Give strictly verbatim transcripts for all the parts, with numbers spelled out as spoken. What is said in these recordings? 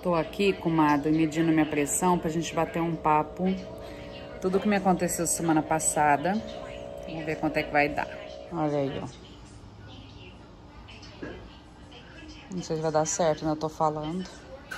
Tô aqui, comadre, medindo minha pressão pra gente bater um papo. Tudo que me aconteceu semana passada. Vamos ver quanto é que vai dar. Olha aí, ó. Não sei se vai dar certo, né? Eu tô falando.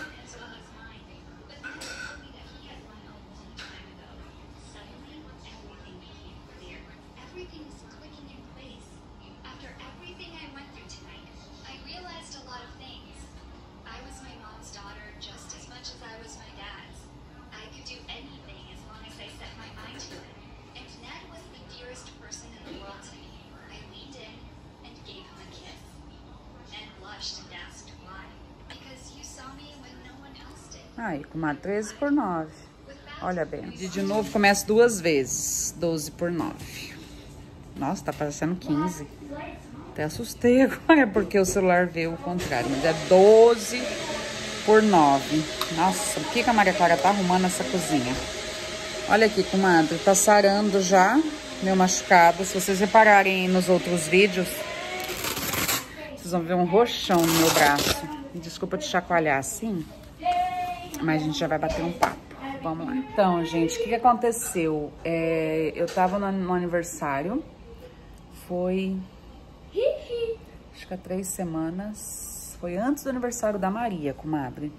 Aí, comadre, treze por nove. Olha bem. E de novo começa duas vezes. doze por nove. Nossa, tá parecendo quinze. Até assustei agora, porque o celular veio o contrário. Mas é doze por nove. Nossa, por que que a Maria Clara tá arrumando essa cozinha? Olha aqui, comadre, tá sarando já meu machucado. Se vocês repararem nos outros vídeos, vocês vão ver um roxão no meu braço. Desculpa te chacoalhar assim. Mas a gente já vai bater um papo. Vamos lá. Então, gente, o que, que aconteceu? É, eu tava no, no aniversário. Foi... Acho que há três semanas. Foi antes do aniversário da Maria, comadre.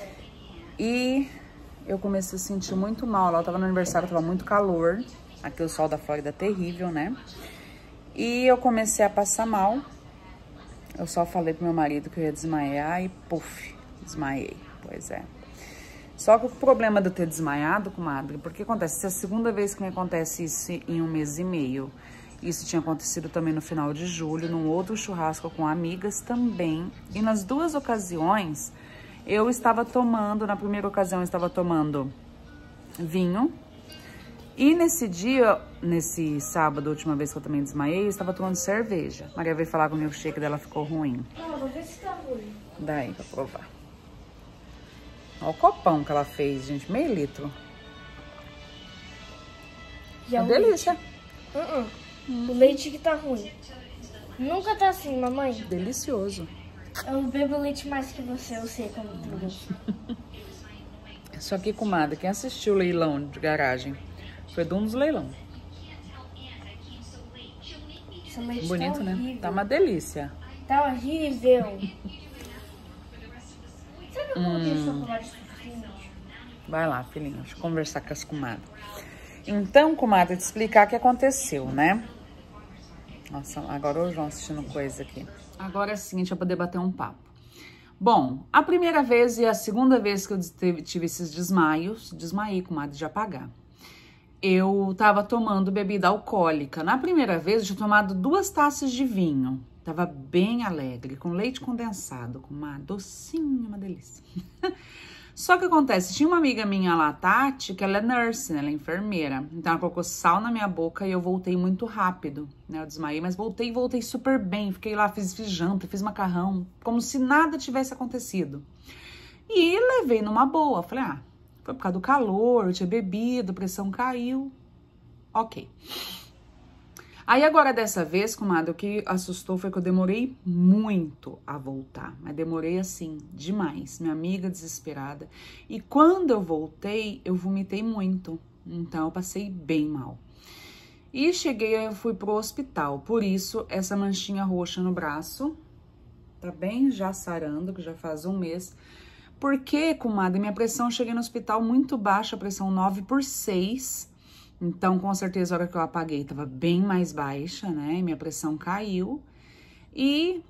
E eu comecei a sentir muito mal. Lá eu tava no aniversário, tava muito calor. Aqui o sol da Flórida é terrível, né? E eu comecei a passar mal. Eu só falei pro meu marido que eu ia desmaiar e puf, desmaiei. Pois é. Só que o problema de eu ter desmaiado, comadre, porque acontece, essa é a segunda vez que me acontece isso em um mês e meio. Isso tinha acontecido também no final de julho, num outro churrasco com amigas também. E nas duas ocasiões, eu estava tomando, na primeira ocasião eu estava tomando vinho. E nesse dia, nesse sábado, a última vez que eu também desmaiei, eu estava tomando cerveja. Maria veio falar comigo, o shake dela ficou ruim. Ah, vou ver se tá ruim. Daí, pra provar. Olha o copão que ela fez, gente. Meio litro. E é uma delícia. Uh -uh. Hum. O leite que tá ruim. Nunca tá assim, mamãe. Delicioso. Eu bebo leite mais que você, eu sei como tudo. Só que, comadre, quem assistiu o leilão de garagem foi de um dos leilões. Esse leite bonito, tá né? horrível. Tá uma delícia. Tá horrível. Sabe como hum. tem chocolate suficiente? Vai lá, filhinha, deixa eu conversar com as comadres. Então, comadre, te explicar o que aconteceu, né? Nossa, agora o João assistindo coisa aqui. Agora é o seguinte, vai poder bater um papo. Bom, a primeira vez e a segunda vez que eu tive esses desmaios, desmaiei, comadre, de apagar. Eu tava tomando bebida alcoólica. Na primeira vez, eu tinha tomado duas taças de vinho. Tava bem alegre, com leite condensado, com uma docinha, uma delícia. Só que acontece, tinha uma amiga minha lá, Tati, que ela é nurse, né? Ela é enfermeira. Então ela colocou sal na minha boca e eu voltei muito rápido, né? Eu desmaiei, mas voltei e voltei super bem. Fiquei lá, fiz, fiz janta, fiz macarrão, como se nada tivesse acontecido. E levei numa boa. Falei, ah, foi por causa do calor, eu tinha bebido, a pressão caiu. Ok. Aí agora dessa vez, comadre, o que assustou foi que eu demorei muito a voltar. Mas demorei assim, demais. Minha amiga desesperada. E quando eu voltei, eu vomitei muito. Então eu passei bem mal. E cheguei, eu fui pro hospital. Por isso, essa manchinha roxa no braço tá bem já sarando, que já faz um mês. Porque, comadre, minha pressão, eu cheguei no hospital muito baixa, pressão nove por seis. Então, com certeza, a hora que eu apaguei, tava bem mais baixa, né? Minha pressão caiu. E,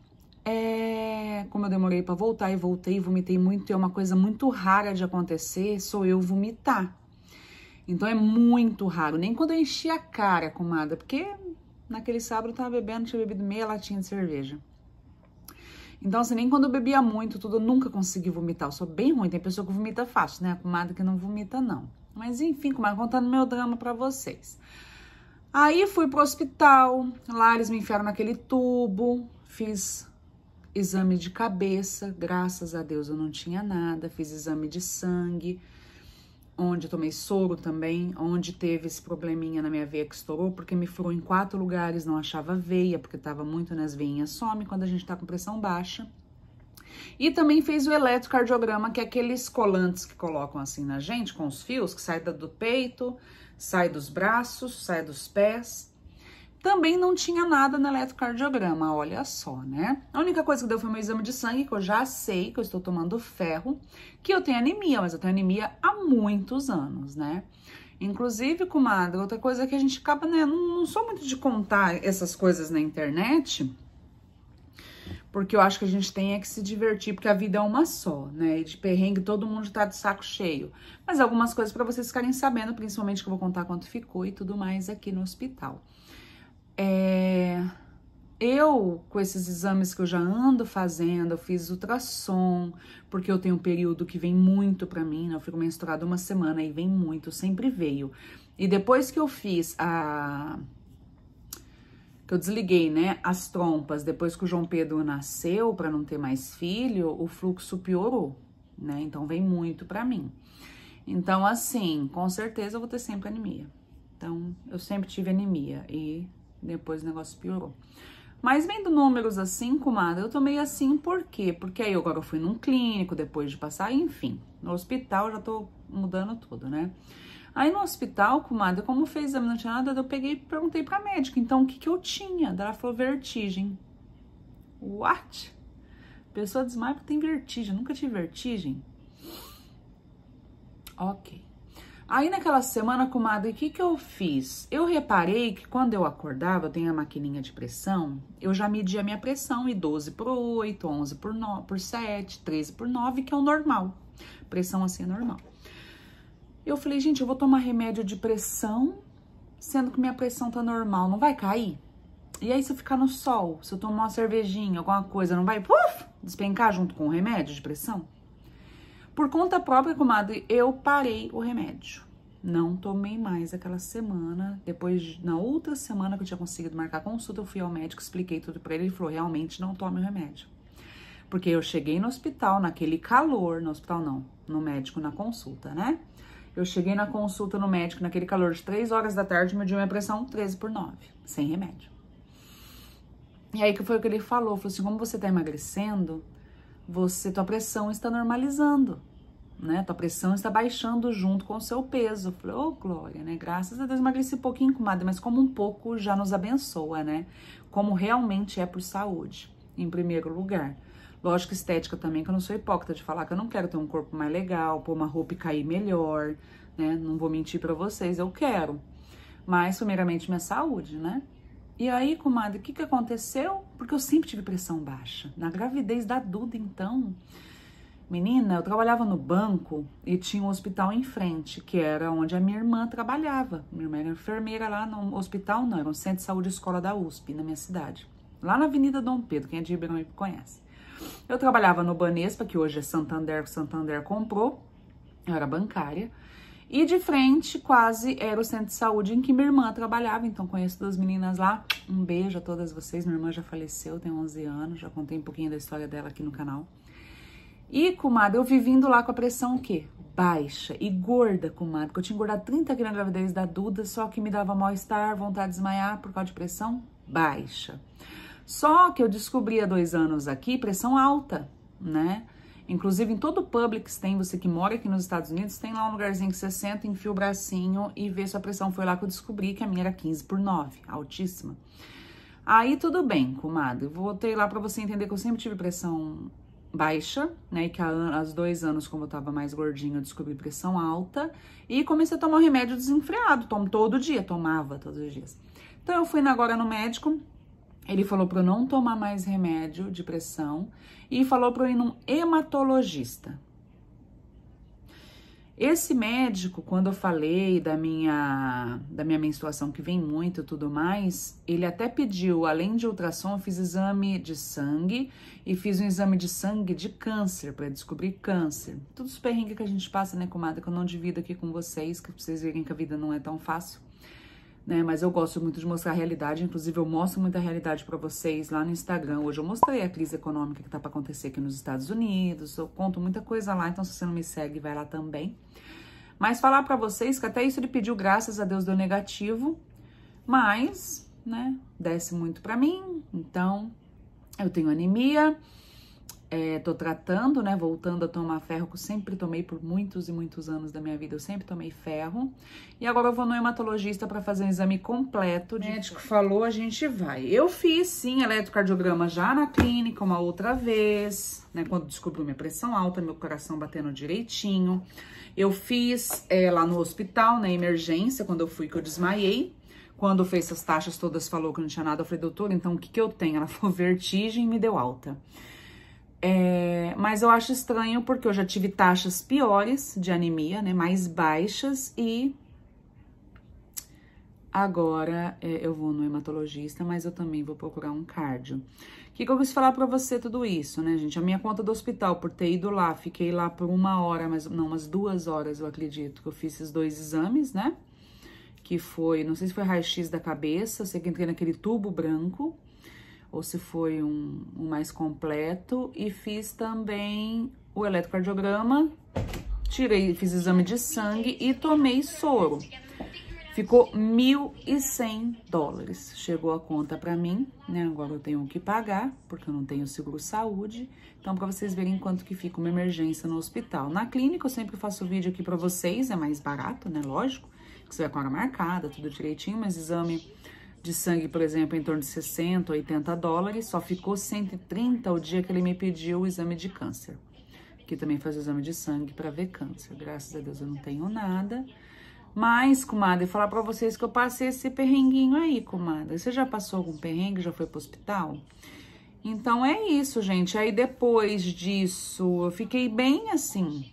é, como eu demorei pra voltar e voltei, vomitei muito, e é uma coisa muito rara de acontecer, sou eu vomitar. Então, é muito raro. Nem quando eu enchi a cara, comadre, porque naquele sábado eu tava bebendo, tinha bebido meia latinha de cerveja. Então, assim, nem quando eu bebia muito, tudo, eu nunca consegui vomitar. Eu sou bem ruim, tem pessoa que vomita fácil, né? A comadre que não vomita, não. Mas, enfim, comadre, contando meu drama pra vocês. Aí, fui pro hospital, lá eles me enfiaram naquele tubo, fiz exame de cabeça, graças a Deus eu não tinha nada, fiz exame de sangue, onde eu tomei soro também, onde teve esse probleminha na minha veia que estourou, porque me furou em quatro lugares, não achava veia, porque tava muito nas veinhas, some quando a gente tá com pressão baixa. E também fez o eletrocardiograma, que é aqueles colantes que colocam assim na gente, com os fios, que sai do peito, sai dos braços, sai dos pés. Também não tinha nada no eletrocardiograma, olha só, né? A única coisa que deu foi meu exame de sangue, que eu já sei que eu estou tomando ferro, que eu tenho anemia, mas eu tenho anemia há muitos anos, né? Inclusive, comadre, outra coisa que a gente acaba, né? Não, não sou muito de contar essas coisas na internet, porque eu acho que a gente tem é que se divertir, porque a vida é uma só, né? E de perrengue todo mundo tá de saco cheio. Mas algumas coisas para vocês ficarem sabendo, principalmente que eu vou contar quanto ficou e tudo mais aqui no hospital. É... Eu, com esses exames que eu já ando fazendo, eu fiz ultrassom, porque eu tenho um período que vem muito pra mim, né? Eu fico menstruada uma semana e vem muito, sempre veio. E depois que eu fiz a... que eu desliguei, né, as trompas, depois que o João Pedro nasceu, pra não ter mais filho, o fluxo piorou, né? Então vem muito pra mim. Então, assim, com certeza eu vou ter sempre anemia. Então, eu sempre tive anemia e depois o negócio piorou. Mas vendo números assim, comadre, eu tomei assim por quê? Porque aí agora eu fui num clínico depois de passar, enfim. No hospital eu já tô mudando tudo, né? Aí no hospital, comadre, como fez exame, não tinha nada, eu peguei e perguntei pra médica, então o que que eu tinha? Ela falou vertigem. What? Pessoa desmaia porque tem vertigem, nunca tive vertigem. Ok. Aí naquela semana, comadre, o que que eu fiz? Eu reparei que quando eu acordava, eu tenho a maquininha de pressão, eu já media a minha pressão, e doze por oito, onze por nove, por sete, treze por nove, que é o normal. Pressão assim é normal. Eu falei, gente, eu vou tomar remédio de pressão, sendo que minha pressão tá normal, não vai cair? E aí se eu ficar no sol, se eu tomar uma cervejinha, alguma coisa, não vai, puf, despencar junto com o remédio de pressão? Por conta própria, comadre, eu parei o remédio. Não tomei mais aquela semana. Depois, na outra semana que eu tinha conseguido marcar consulta, eu fui ao médico, expliquei tudo pra ele. Ele falou, realmente não tome o remédio. Porque eu cheguei no hospital, naquele calor, no hospital não, no médico, na consulta, né? Eu cheguei na consulta no médico, naquele calor de três horas da tarde, mediu minha pressão treze por nove, sem remédio. E aí que foi o que ele falou, falou assim, como você tá emagrecendo, você, tua pressão está normalizando, né? Tua pressão está baixando junto com o seu peso. Eu falei, ô, oh, Glória, né? Graças a Deus, emagreci um pouquinho, comadre, mas como um pouco já nos abençoa, né? Como realmente é por saúde, em primeiro lugar. Lógico, estética também, que eu não sou hipócrita de falar que eu não quero ter um corpo mais legal, pôr uma roupa e cair melhor, né? Não vou mentir pra vocês, eu quero. Mas, primeiramente, minha saúde, né? E aí, comadre, o que que aconteceu? Porque eu sempre tive pressão baixa. Na gravidez da Duda, então, menina, eu trabalhava no banco e tinha um hospital em frente, que era onde a minha irmã trabalhava. Minha irmã era enfermeira lá no hospital, não, era um centro de saúde escola da U S P, na minha cidade. Lá na Avenida Dom Pedro, quem é de Ribeirão conhece. Eu trabalhava no Banespa, que hoje é Santander, Santander comprou, eu era bancária. E de frente, quase, era o centro de saúde em que minha irmã trabalhava. Então, conheço duas meninas lá. Um beijo a todas vocês. Minha irmã já faleceu, tem onze anos. Já contei um pouquinho da história dela aqui no canal. E, comadre, eu vivendo lá com a pressão o quê? Baixa e gorda, comadre. Porque eu tinha engordado trinta quilos na gravidez da Duda, só que me dava mal-estar, vontade de desmaiar por causa de pressão baixa. Só que eu descobri há dois anos aqui pressão alta, né? Inclusive, em todo o Publix tem, você que mora aqui nos Estados Unidos, tem lá um lugarzinho que você senta, enfia o bracinho e vê sua pressão. Foi lá que eu descobri que a minha era quinze por nove, altíssima. Aí, tudo bem, comadre. Voltei lá pra você entender que eu sempre tive pressão baixa, né? E que há dois anos, como eu tava mais gordinha, eu descobri pressão alta. E comecei a tomar um remédio desenfreado. Tomo todo dia, tomava todos os dias. Então, eu fui agora no médico. Ele falou para eu não tomar mais remédio de pressão e falou para eu ir num hematologista. Esse médico, quando eu falei da minha, da minha menstruação, que vem muito e tudo mais, ele até pediu, além de ultrassom, eu fiz exame de sangue e fiz um exame de sangue de câncer, para descobrir câncer. Todos os perrengues que a gente passa, né, comadre, que eu não divido aqui com vocês, que pra vocês verem que a vida não é tão fácil. Né, mas eu gosto muito de mostrar a realidade, inclusive eu mostro muita realidade para vocês lá no Instagram. Hoje eu mostrei a crise econômica que tá para acontecer aqui nos Estados Unidos, eu conto muita coisa lá, então se você não me segue, vai lá também. Mas falar para vocês que até isso ele pediu, graças a Deus deu negativo, mas, né, desce muito para mim, então eu tenho anemia É, tô tratando, né, voltando a tomar ferro, que eu sempre tomei por muitos e muitos anos da minha vida, eu sempre tomei ferro. E agora eu vou no hematologista para fazer um exame completo. O médico falou, a gente vai. Eu fiz, sim, eletrocardiograma já na clínica uma outra vez, né, quando descobriu minha pressão alta, meu coração batendo direitinho. Eu fiz é, lá no hospital, na emergência, quando eu fui, que eu desmaiei. Quando fez essas taxas todas, falou que não tinha nada. Eu falei, doutor, então o que que eu tenho? Ela falou vertigem e me deu alta. É, mas eu acho estranho porque eu já tive taxas piores de anemia, né, mais baixas, e agora é, eu vou no hematologista, mas eu também vou procurar um cardio. O que, que eu quis falar pra você tudo isso, né, gente? A minha conta do hospital, por ter ido lá, fiquei lá por uma hora, mas não, umas duas horas, eu acredito, que eu fiz esses dois exames, né, que foi, não sei se foi raio-x da cabeça, eu sei que entrei naquele tubo branco, ou se foi um, um mais completo, e fiz também o eletrocardiograma, tirei, fiz exame de sangue e tomei soro. Ficou mil e cem dólares, chegou a conta pra mim, né, agora eu tenho que pagar, porque eu não tenho seguro-saúde, então pra vocês verem quanto que fica uma emergência no hospital. Na clínica eu sempre faço vídeo aqui pra vocês, é mais barato, né, lógico, que você vai com a hora marcada, tudo direitinho, mas exame de sangue, por exemplo, em torno de sessenta, oitenta dólares, só ficou cento e trinta o dia que ele me pediu o exame de câncer. Que também faz o exame de sangue para ver câncer. Graças a Deus eu não tenho nada. Mas, comadre, falar para vocês que eu passei esse perrenguinho aí, comadre. Você já passou algum perrengue, já foi pro hospital? Então é isso, gente. Aí depois disso, eu fiquei bem assim,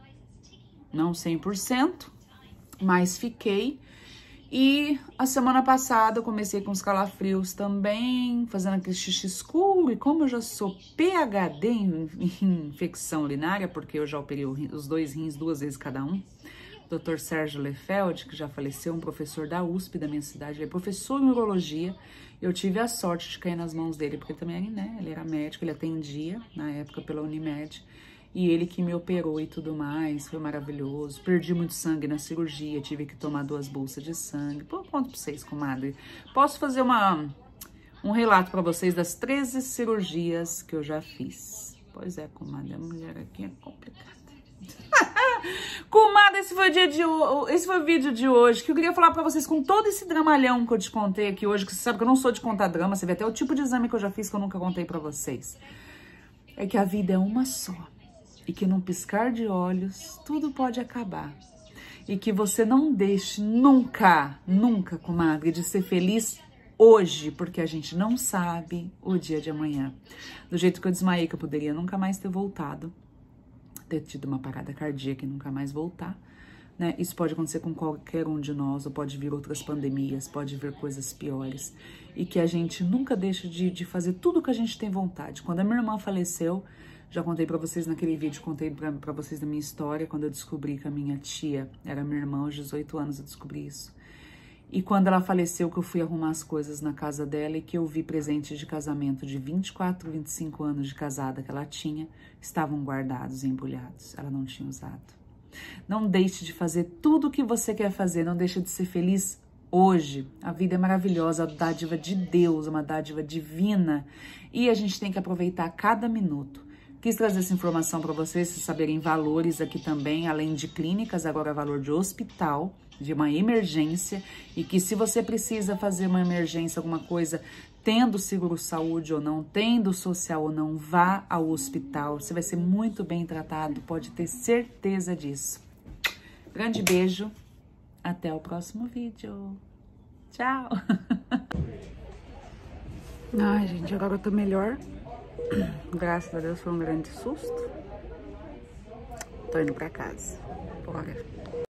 não cem por cento, mas fiquei. E a semana passada eu comecei com os calafrios também, fazendo aquele xixi escuro. E como eu já sou P H D em, em infecção urinária, porque eu já operei os dois rins duas vezes cada um, doutor Sérgio Lefeld, que já faleceu, um professor da U S P da minha cidade, ele é professor em urologia. Eu tive a sorte de cair nas mãos dele, porque ele também, né, ele era médico, ele atendia na época pela Unimed. E ele que me operou e tudo mais, foi maravilhoso. Perdi muito sangue na cirurgia, tive que tomar duas bolsas de sangue. Pô, eu conto pra vocês, comadre. Posso fazer uma, um relato pra vocês das treze cirurgias que eu já fiz. Pois é, comadre, a mulher aqui é complicada. Comadre, esse foi o dia de hoje, esse foi o vídeo de hoje, que eu queria falar pra vocês com todo esse dramalhão que eu te contei aqui hoje, que você sabe que eu não sou de contar drama, você vê até o tipo de exame que eu já fiz que eu nunca contei pra vocês. É que a vida é uma só. E que num piscar de olhos, tudo pode acabar. E que você não deixe nunca, nunca, comadre, de ser feliz hoje, porque a gente não sabe o dia de amanhã. Do jeito que eu desmaiei, que eu poderia nunca mais ter voltado, ter tido uma parada cardíaca e nunca mais voltar, né? Isso pode acontecer com qualquer um de nós, ou pode vir outras pandemias, pode vir coisas piores. E que a gente nunca deixe de, de fazer tudo o que a gente tem vontade. Quando a minha irmã faleceu, já contei pra vocês naquele vídeo, contei pra, pra vocês da minha história, quando eu descobri que a minha tia era minha irmã, aos dezoito anos eu descobri isso. E quando ela faleceu, que eu fui arrumar as coisas na casa dela e que eu vi presentes de casamento de vinte e quatro, vinte e cinco anos de casada que ela tinha, estavam guardados e embrulhados. Ela não tinha usado. Não deixe de fazer tudo o que você quer fazer, não deixe de ser feliz hoje. A vida é maravilhosa, a dádiva de Deus, uma dádiva divina. E a gente tem que aproveitar cada minuto. Quis trazer essa informação para vocês, vocês saberem valores aqui também, além de clínicas, agora valor de hospital, de uma emergência, e que se você precisa fazer uma emergência, alguma coisa, tendo seguro-saúde ou não, tendo social ou não, vá ao hospital, você vai ser muito bem tratado, pode ter certeza disso. Grande beijo, até o próximo vídeo. Tchau! Ai, gente, agora eu tô melhor. Graças a Deus foi um grande susto. Tô indo pra casa. Bora.